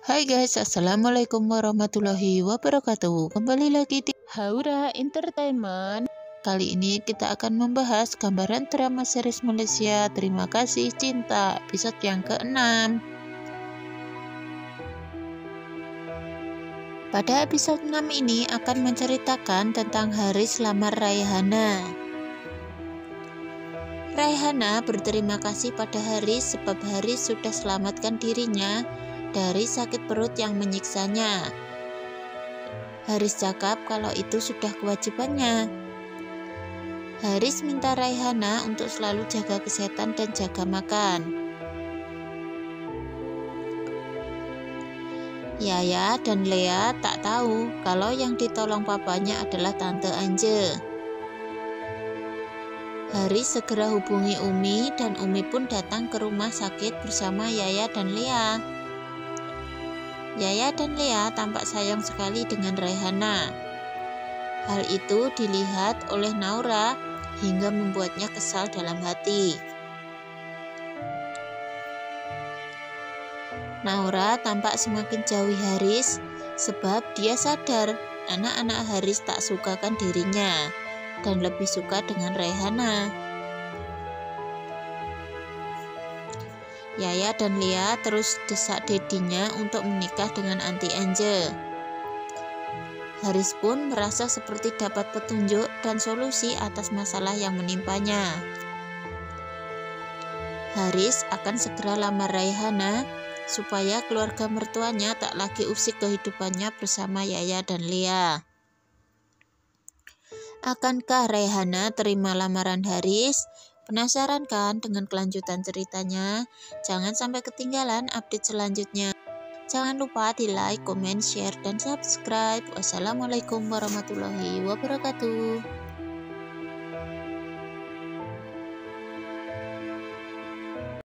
Hai guys, assalamualaikum warahmatullahi wabarakatuh. Kembali lagi di Haura Entertainment. Kali ini kita akan membahas gambaran drama series Malaysia Terima Kasih Cinta episode yang ke-6. Pada episode 6 ini akan menceritakan tentang Haris lamar Raihana. Raihana berterima kasih pada Haris sebab Haris sudah selamatkan dirinya dari sakit perut yang menyiksanya. Haris cakap kalau itu sudah kewajibannya. Haris minta Raihana untuk selalu jaga kesehatan dan jaga makan. Yaya dan Lea tak tahu kalau yang ditolong papanya adalah Tante Anje. Haris segera hubungi Umi dan Umi pun datang ke rumah sakit bersama Yaya dan Lea. Yaya dan Lea tampak sayang sekali dengan Raihana. Hal itu dilihat oleh Naura hingga membuatnya kesal dalam hati. Naura tampak semakin jauhi Haris sebab dia sadar anak-anak Haris tak sukakan dirinya dan lebih suka dengan Raihana. Yaya dan Lea terus desak dedinya untuk menikah dengan Anti Anje. Haris pun merasa seperti dapat petunjuk dan solusi atas masalah yang menimpanya. Haris akan segera lamar Raihana supaya keluarga mertuanya tak lagi usik kehidupannya bersama Yaya dan Lea. Akankah Raihana terima lamaran Haris? Penasaran kan dengan kelanjutan ceritanya? Jangan sampai ketinggalan update selanjutnya. Jangan lupa di like, comment, share, dan subscribe. Wassalamualaikum warahmatullahi wabarakatuh.